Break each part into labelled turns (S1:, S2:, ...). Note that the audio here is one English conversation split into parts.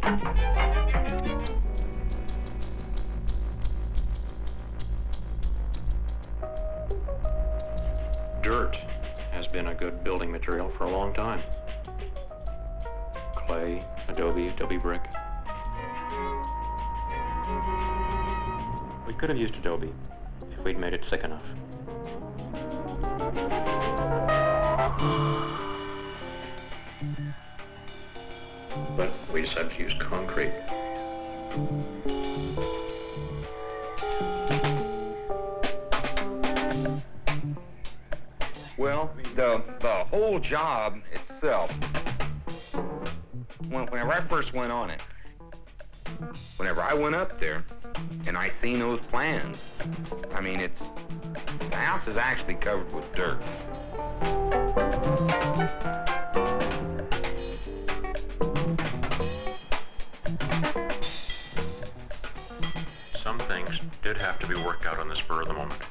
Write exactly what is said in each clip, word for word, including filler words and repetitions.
S1: Dirt has been a good building material for a long time. Clay, adobe, adobe brick. We could have used adobe if we'd made it thick enough. But we decided to use concrete.
S2: Well, the, the whole job itself, when, whenever I first went on it, whenever I went up there and I seen those plans, I mean, it's, the house is actually covered with dirt.
S1: Some things did have to be worked out on the spur of the moment.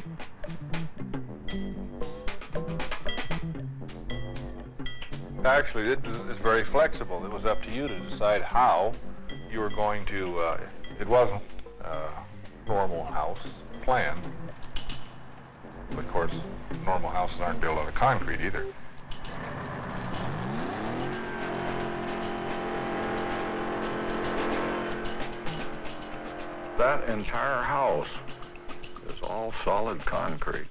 S3: Actually, it is very flexible. It was up to you to decide how you were going to, uh, it wasn't a normal house plan. Of course, normal houses aren't built out of concrete either.
S4: That entire house is all solid concrete.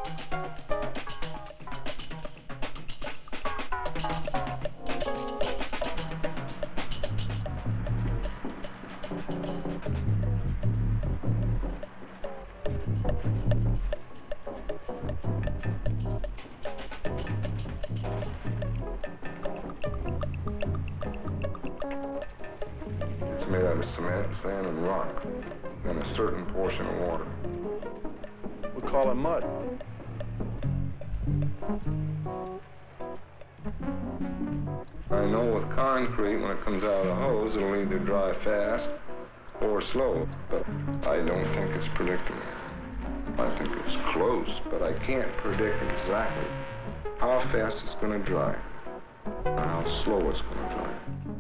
S4: It's made out of cement, sand, and rock, and a certain portion of water.
S5: We call it mud.
S4: I know with concrete, when it comes out of the hose, it'll either dry fast or slow, but I don't think it's predictable. I think it's close, but I can't predict exactly how fast it's going to dry and how slow it's going to dry.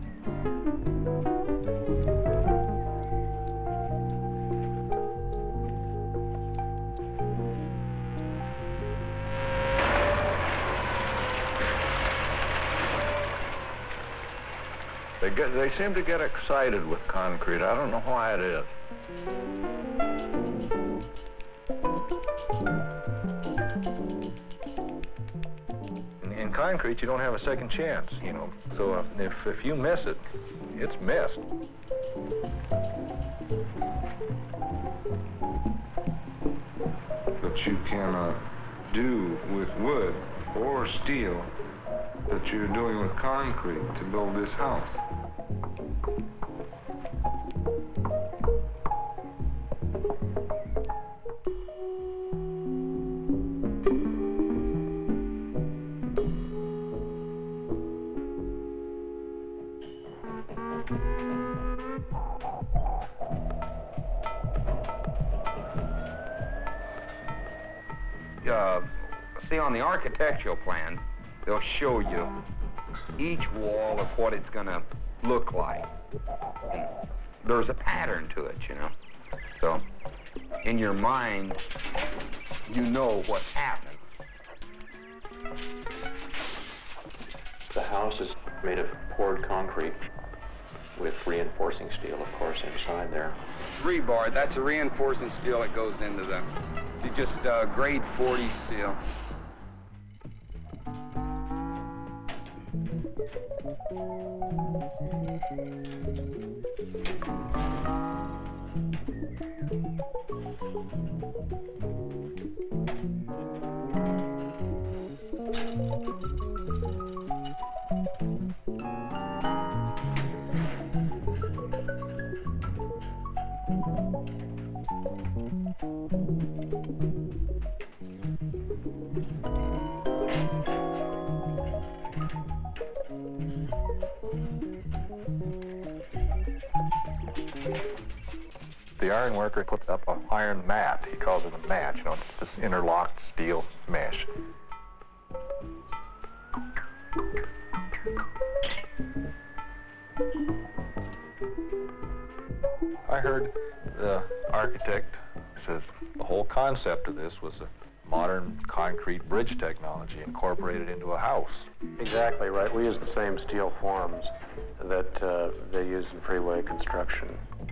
S4: They get, they seem to get excited with concrete. I don't know why it is.
S3: In, in concrete, you don't have a second chance, you know. So if, if you miss it, it's missed.
S4: But you cannot do with wood or steel that you're doing with concrete to build this house.
S2: Uh, see, on the architectural plan, they'll show you each wall of what it's going to look like. And there's a pattern to it, you know. So, in your mind, you know what's happening.
S1: The house is made of poured concrete with reinforcing steel, of course, inside there.
S2: Rebar, that's a reinforcing steel that goes into the, you just uh, grade forty steel.
S3: The iron worker puts up an iron mat. He calls it a mat. You know, it's this interlocked steel mesh. I heard the architect says the whole concept of this was a modern concrete bridge technology incorporated into a house.
S1: Exactly right. We use the same steel forms that uh, they use in freeway construction.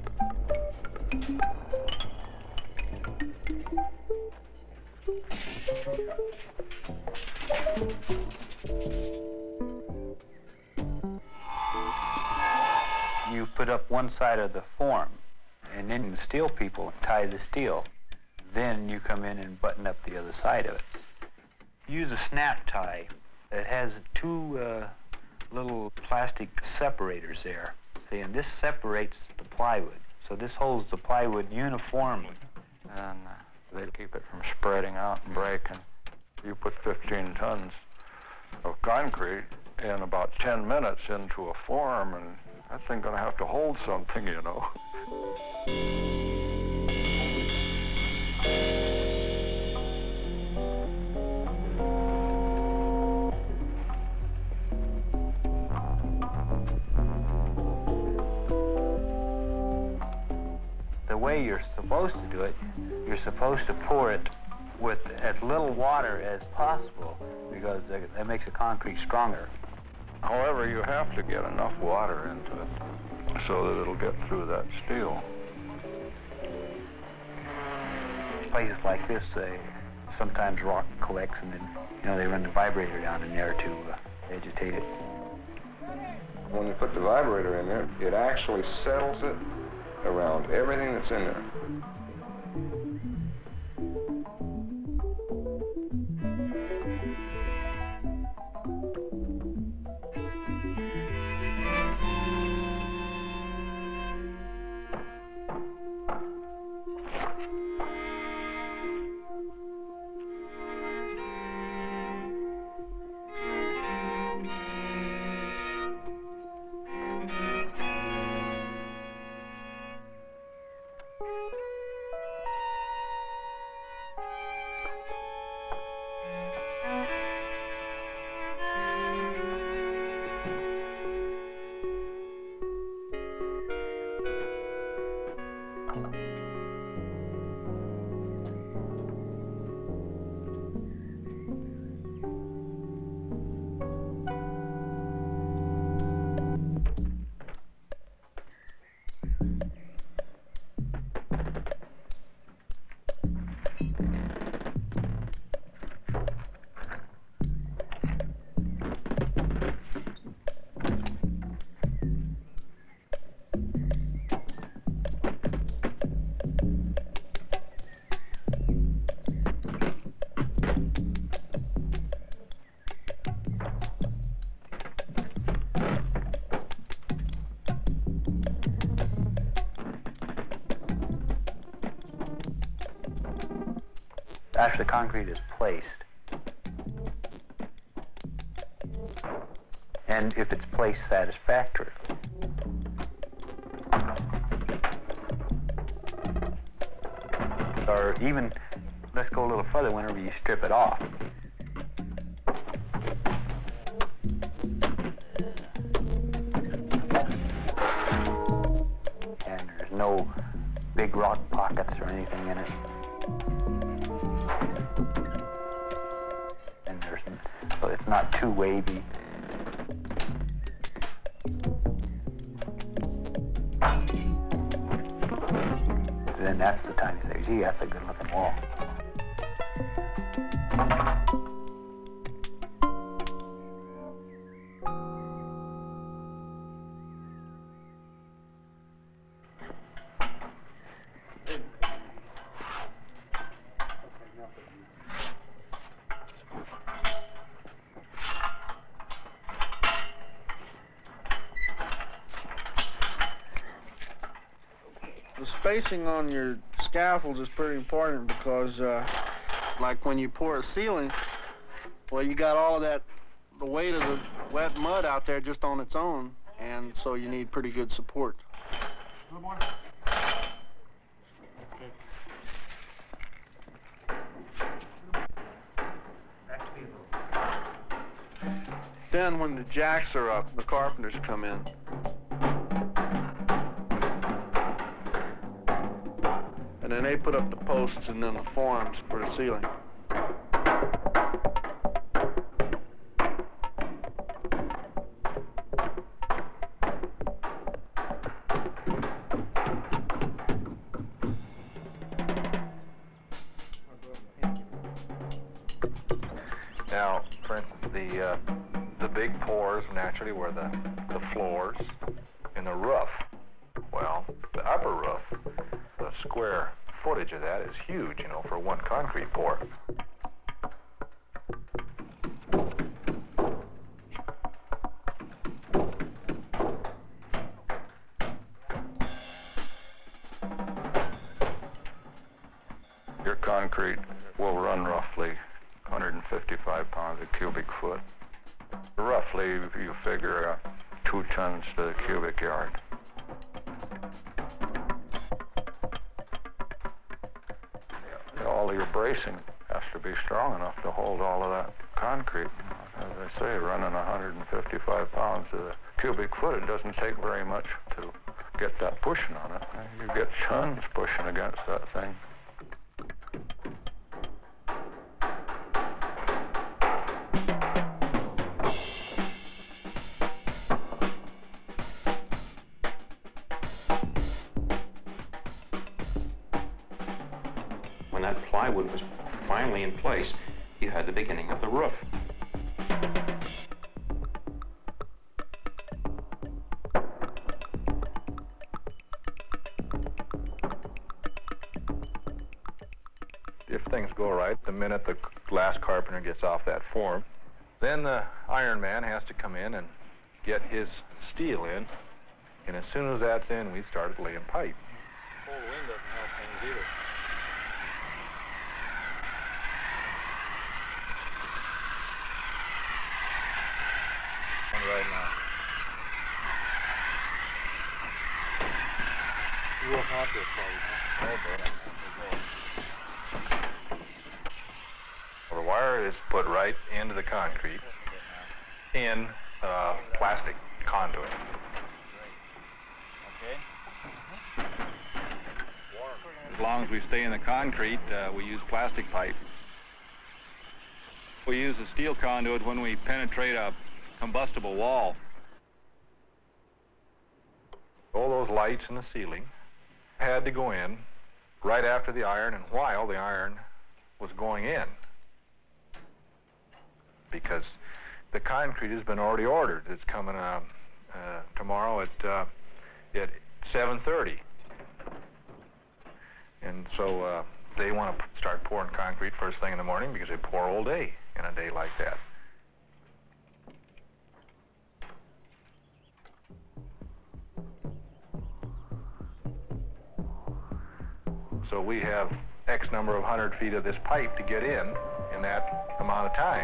S6: You put up one side of the form, and then the steel people tie the steel. Then you come in and button up the other side of it. Use a snap tie that has two uh, little plastic separators there. See, and this separates the plywood. So this holds the plywood uniformly.
S7: And uh, they keep it from spreading out and breaking. You put fifteen tons of concrete in about ten minutes into a form, and that thing's gonna have to hold something, you know.
S6: The way you're supposed to do it, you're supposed to pour it with as little water as possible, because that that makes the concrete stronger.
S7: However, you have to get enough water into it so that it'll get through that steel.
S6: Places like this, they, sometimes rock collects, and then, you know, they run the vibrator down in there to uh, agitate it.
S4: When you put the vibrator in there, it actually settles it around everything that's in there.
S6: After the concrete is placed, and if it's placed satisfactorily, or even, let's go a little further, whenever you strip it off. And there's no big rock pockets or anything in it. And there's, so it's not too wavy. Then that's the time you say, gee, that's a good looking wall.
S5: The spacing on your scaffolds is pretty important because, uh, like when you pour a ceiling, well, you got all of that, the weight of the wet mud out there just on its own, and so you need pretty good support. Good morning. Then when the jacks are up, the carpenters come in. And then they put up the posts and then the forms for the ceiling.
S3: Now, for instance, the uh, the big pours naturally were the, the floors and the roof. Well, the upper roof, the square footage of that is huge, you know, for one concrete pour.
S7: Your concrete will run roughly one hundred fifty-five pounds a cubic foot. Roughly, you figure uh, two tons to the cubic yard. All your bracing has to be strong enough to hold all of that concrete. As I say, running one hundred fifty-five pounds to the cubic foot, it doesn't take very much to get that pushing on it. You get tons pushing against that thing.
S1: When that plywood was finally in place, you had the beginning of the roof.
S3: If things go right, the minute the glass carpenter gets off that form, then the iron man has to come in and get his steel in. And as soon as that's in, we started laying pipe.
S7: Cold wind doesn't help things either.
S3: Right now.
S7: Real hot this place,
S3: Well, the wire is put right into the concrete in uh, plastic conduit.
S6: Okay. As long as we stay in the concrete, uh, we use plastic pipe. We use a steel conduit when we penetrate a combustible wall.
S3: All those lights in the ceiling had to go in right after the iron and while the iron was going in, because the concrete has been already ordered. It's coming uh, uh, tomorrow at uh, at seven thirty, and so uh, they want to start pouring concrete first thing in the morning because they pour all day in a day like that. So we have X number of hundred feet of this pipe to get in in that amount of time.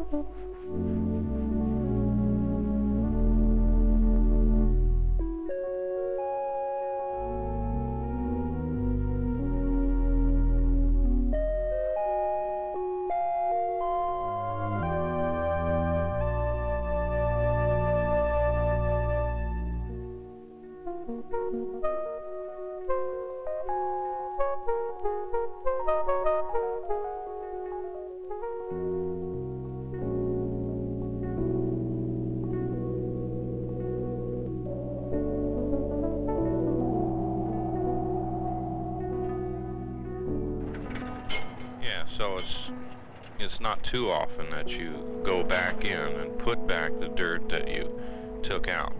S3: Yeah, so it's it's not too often that you go back in and put back the dirt that you took out.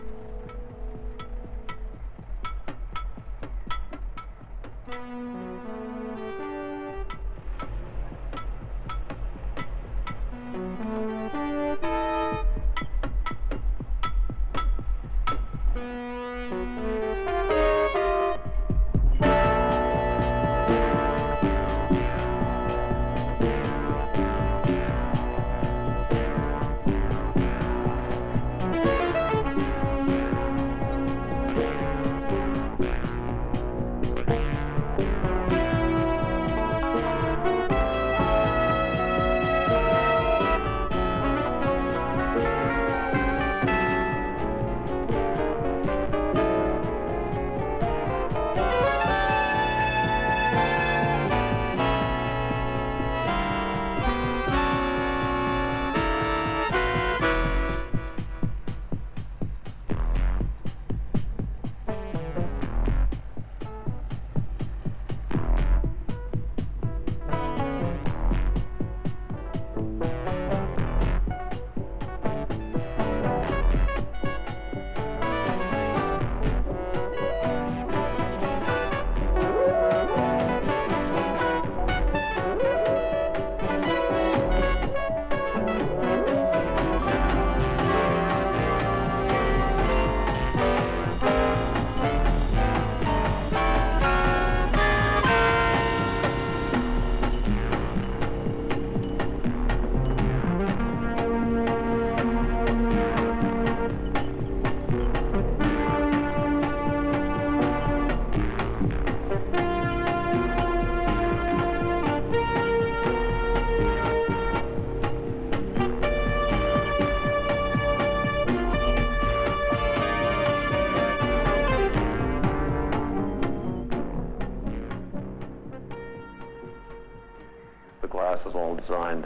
S1: The glass is all designed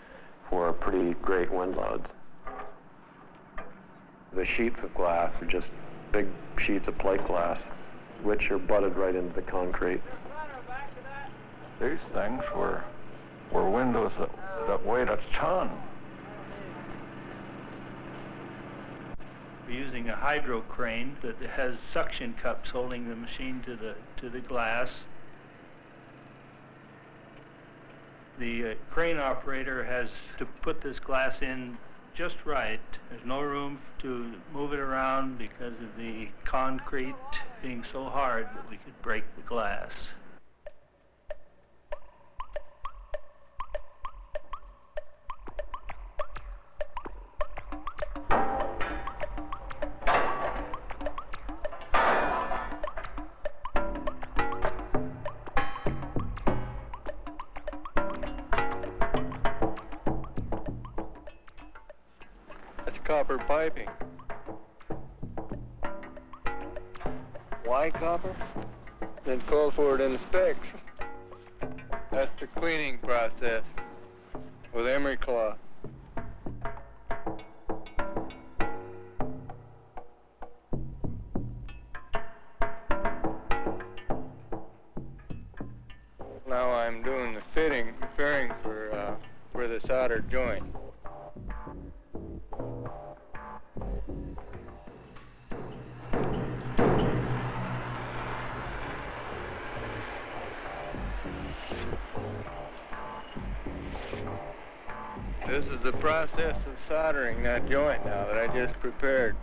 S1: for pretty great wind loads. The sheets of glass are just big sheets of plate glass, which are butted right into the concrete.
S7: These things were were windows that, that weighed a ton.
S8: We're using a hydro crane that has suction cups holding the machine to the to the glass. The uh, crane operator has to put this glass in just right. There's no room to move it around because of the concrete being so hard that we could break the glass.
S5: Copper piping. Why copper? It calls for it in the specs. That's the cleaning process with emery cloth. Now I'm doing the fitting, fairing for uh, for the solder joint. This is the process of soldering that joint now that I just prepared.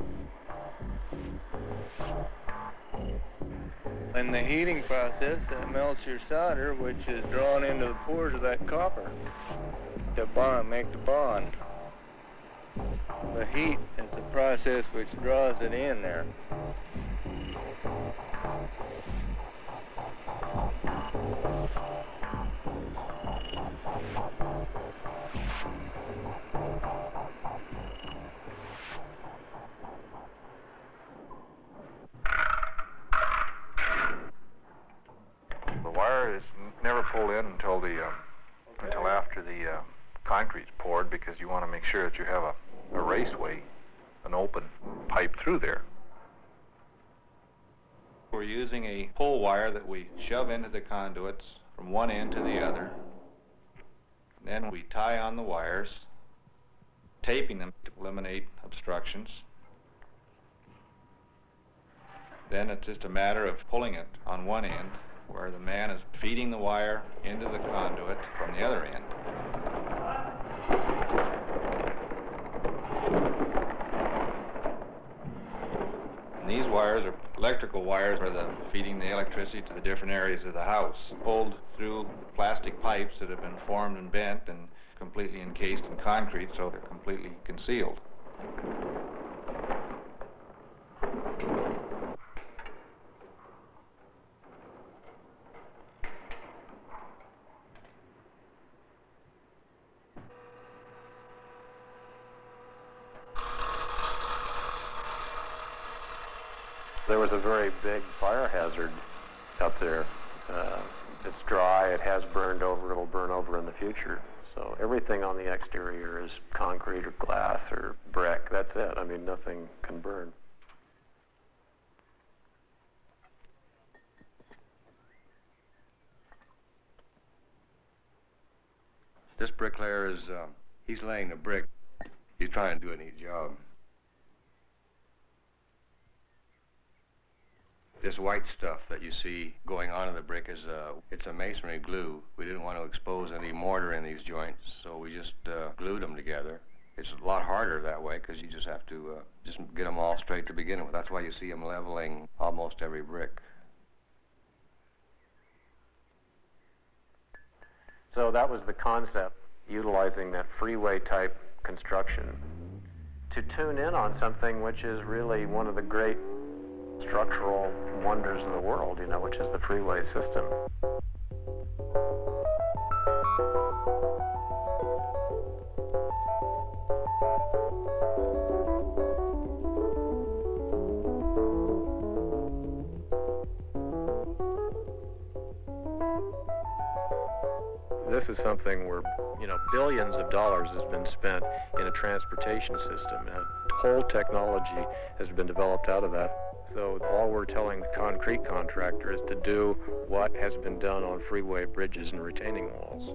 S5: In the heating process, that melts your solder, which is drawn into the pores of that copper to bond, make the bond.
S9: The heat is the process which draws it in there.
S3: The wire is never pulled in until the uh, until after the uh, concrete's poured, because you want to make sure that you have a, a raceway, an open pipe through there. We're using a pull wire that we shove into the conduits from one end to the other. Then we tie on the wires, taping them to eliminate obstructions. Then it's just a matter of pulling it on one end, where the man is feeding the wire into the conduit from the other end. And these wires are electrical wires for the feeding the electricity to the different areas of the house, pulled through plastic pipes that have been formed and bent and completely encased in concrete, so they're completely concealed.
S1: There was a very big fire hazard out there. Uh, it's dry, it has burned over, it'll burn over in the future. So everything on the exterior is concrete or glass or brick, that's it. I mean, nothing can burn.
S9: This bricklayer is, uh, he's laying the brick. He's trying to do a neat job. This white stuff that you see going on in the brick is a, it's a masonry glue. We didn't want to expose any mortar in these joints, so we just uh, glued them together. It's a lot harder that way because you just have to uh, just get them all straight to begin with. That's why you see them leveling almost every brick.
S1: So that was the concept, utilizing that freeway type construction to tune in on something which is really one of the great structural wonders of the world, you know, which is the freeway system. This is something where, you know, billions of dollars has been spent in a transportation system, and a whole technology has been developed out of that. So all we're telling the concrete contractor is to do what has been done on freeway bridges and retaining walls.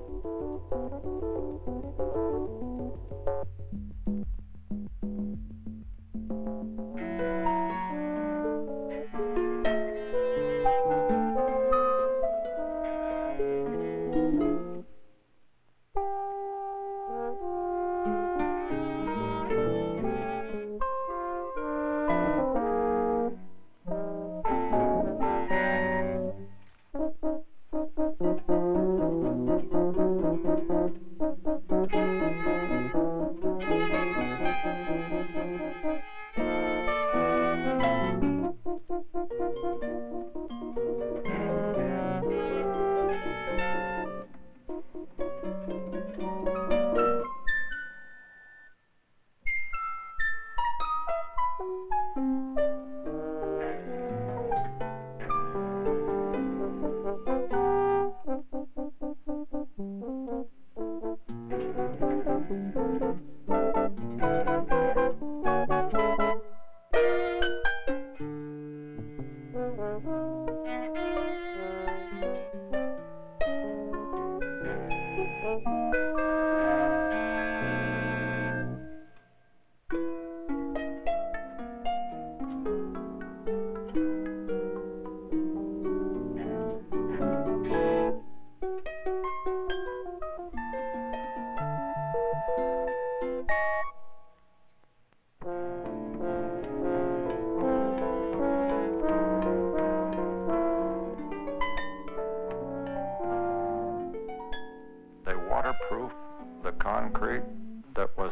S1: Thank you.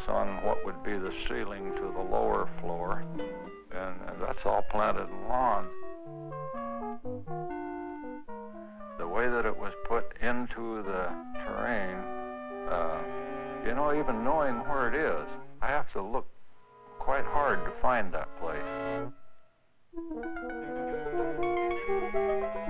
S7: on what would be the ceiling to the lower floor, and, and that's all planted in lawn. The way that it was put into the terrain, uh, you know, even knowing where it is, I have to look quite hard to find that place.